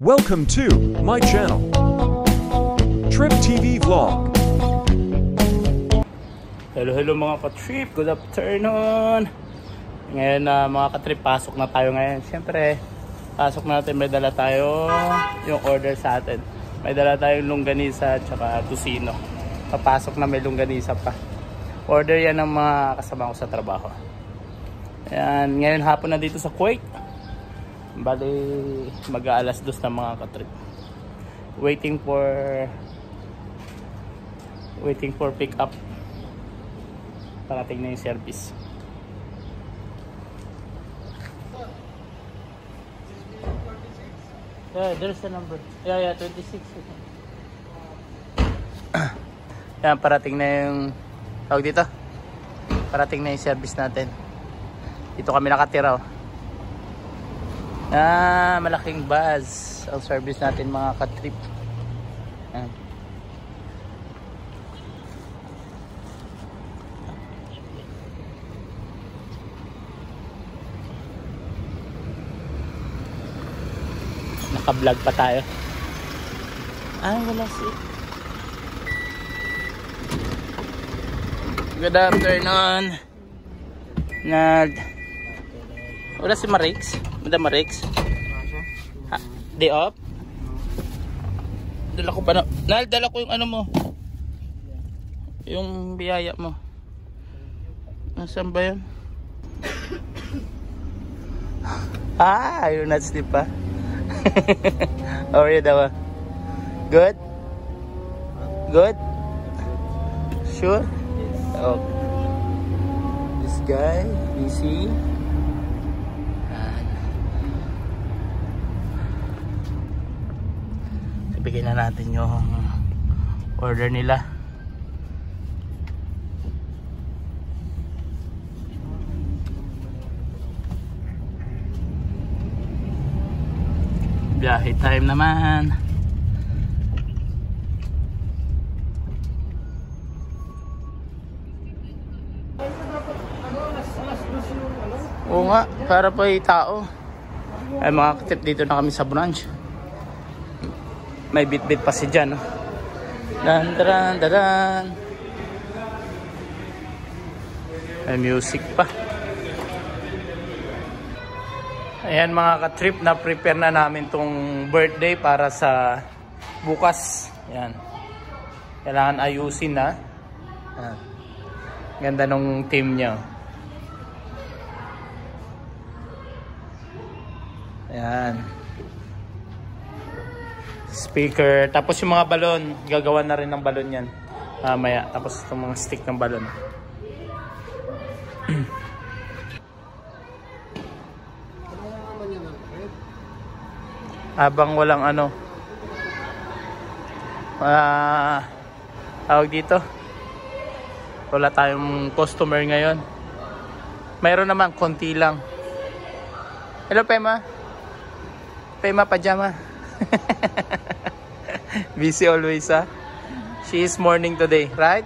Welcome to my channel, Trip TV Vlog. Hello mga ka-trip, good afternoon. Ngayon mga ka-trip, pasok na tayo ngayon. Siyempre, pasok natin, may dala tayo yung order sa atin. May dala tayong longganisa at saka tocino. Papasok na may longganisa pa. Order yan ng mga kasama ko sa trabaho. Ayan, ngayon hapon na dito sa Kuwait. Bali mag-aalas 2 na mga ka-trip. Waiting for pick up. Parating na yung service. Yeah, there's the number. Yeah, 26. Yan, parating na yung tawag dito. Parating na yung service natin. Dito kami nakatira. Malaking bus ang service natin mga ka-trip. Yan. Naka-vlog pa tayo. Wala si. Good afternoon. Wala si Marix. Madam Marix. Day off? Dala ko pa na. Dala ko yung ano mo. Yung biyaya mo. Nasaan ba yun? You're not sleep pa. How are you daw? Good? Good? Sure? Oh. This guy, busy. Bigyan na natin yung order nila. Biyahe time naman. Oo nga, para pa yung tao. Ay mga katip, dito na kami sa branch. May bit-bit pa si Jan. Dan. May music pa. Ayan mga ka-trip, na prepare na namin tong birthday para sa bukas. Ayan. Kailangan ayusin na. Ayan. Ganda nung team niya. Ayan. Speaker, tapos yung mga balon, gagawa na rin ng balon yan maya, tapos itong mga stick ng balon. Habang walang tawag dito, wala tayong customer ngayon, mayroon naman konti lang. Hello Pema Pajama. Busy always, ha? She is morning today, right?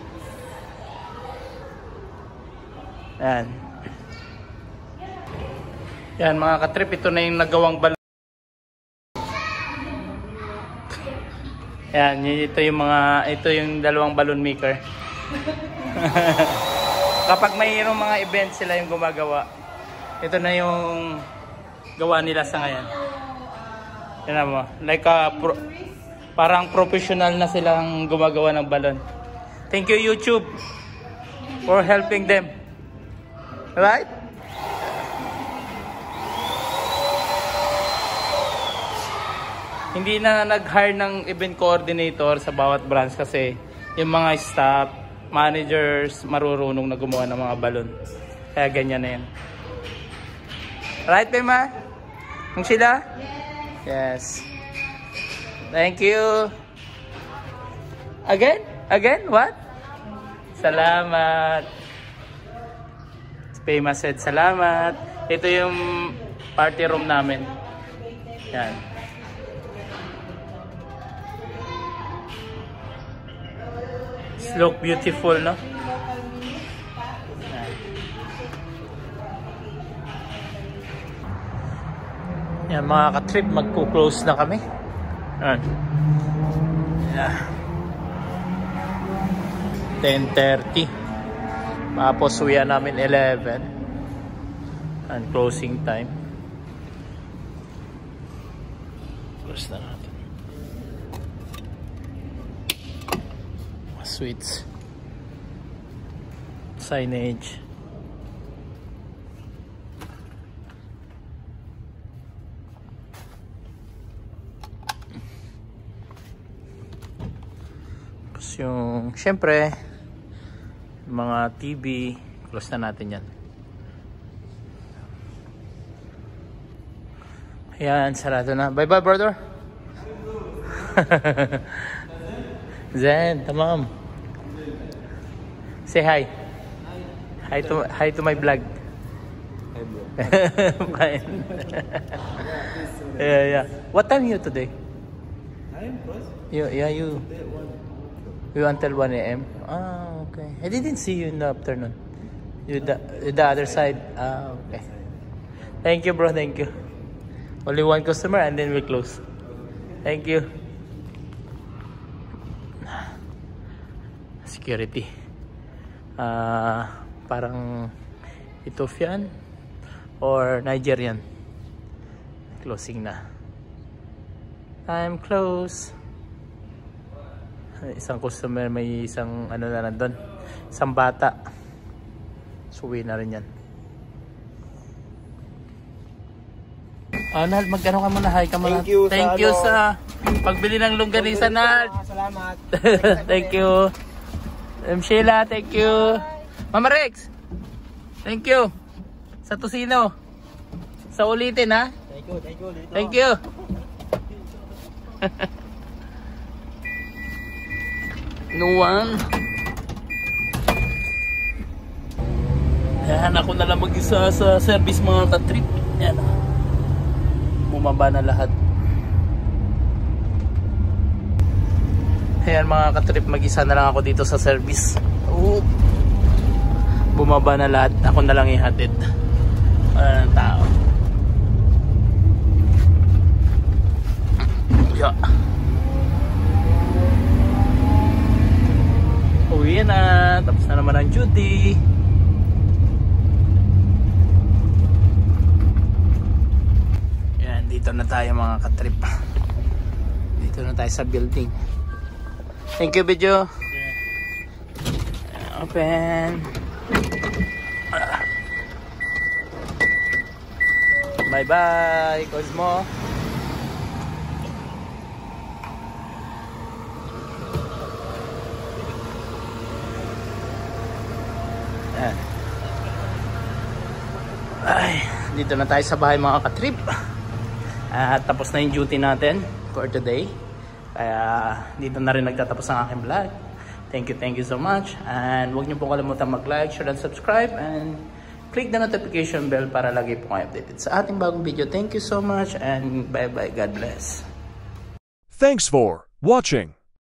Yan mga ka-trip, ito na yung nagawang balon. Yan, ito yung dalawang balloon maker. Kapag mayroong mga event, sila yung gumagawa. Ito na yung gawa nila sa ngayon. Yan mo, like parang professional na silang gumagawa ng balon. Thank you YouTube for helping them. Right? Hindi na nag-hire ng event coordinator sa bawat branch kasi yung mga staff, managers, marurunong na gumawa ng mga balon. Kaya ganyan na yan. Right, Pema? Kung sila? Yes. Thank you. Again? What? Salamat. Pema said salamat. Ito yung party room namin. Yan. Look beautiful, no? Yan. Yan mga ka-trip, magpo-close na kami. Yan. Yeah. 10:30. Tapos uwian namin 11. And closing time. Close na natin. Sweets. Signage. Tapos yung, syempre, mga TV, close na natin yan. Ayan, sarado na. Bye bye, brother. Zen, tamam. Say hi. Hi to my vlog. Hi, bro. Fine. Yeah. What time you today? I'm close. You until 1 a.m. Ah, okay. I didn't see you in the afternoon. You the other side. Ah, okay. Thank you, bro. Thank you. Only one customer and then we close. Thank you. Security. Parang Ethiopian or Nigerian. Closing na. I'm close. Isang customer, may isang ano na nandun, isang bata. Suwi na rin yan. Nal, magkano ka muna? Hi ka muna. Thank you sa pagbili ng longganisa, Nal. Salamat. Thank you. Sheila, thank you. Mama Rex, thank you. Sa Tosino. Sa ulitin, ha? Thank you. Dito. Thank you. No one. Yan, ako na lang mag-isa sa service mga ka-trip. Yan. Bumaba na lahat. Ayan mga ka-trip, mag-isa na lang ako dito sa service. Bumaba na lahat. Ako na lang ihatid. Wala ng tao. Yeah. Uwi na. Tapos na naman ang duty. Yan, dito na tayo mga ka-trip. Dito na tayo sa building. Thank you, Bidyo. Open. Bye-bye, Cosmo. Ay, dito na tayo sa bahay mga ka-trip. Tapos na yung duty natin for today. Kaya dito na rin nagtatapos ang aking vlog. Thank you so much. And huwag niyo po kalimutan mag-like, share, and subscribe. And click the notification bell para lagi po kayo updated sa ating bagong video. Thank you so much and bye-bye. God bless. Thanks for watching.